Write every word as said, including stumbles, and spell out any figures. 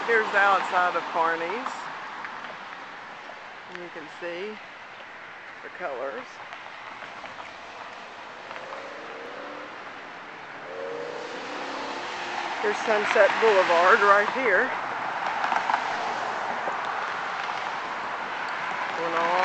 Here's the outside of Carney's. And you can see the colors. Here's Sunset Boulevard right here. Going on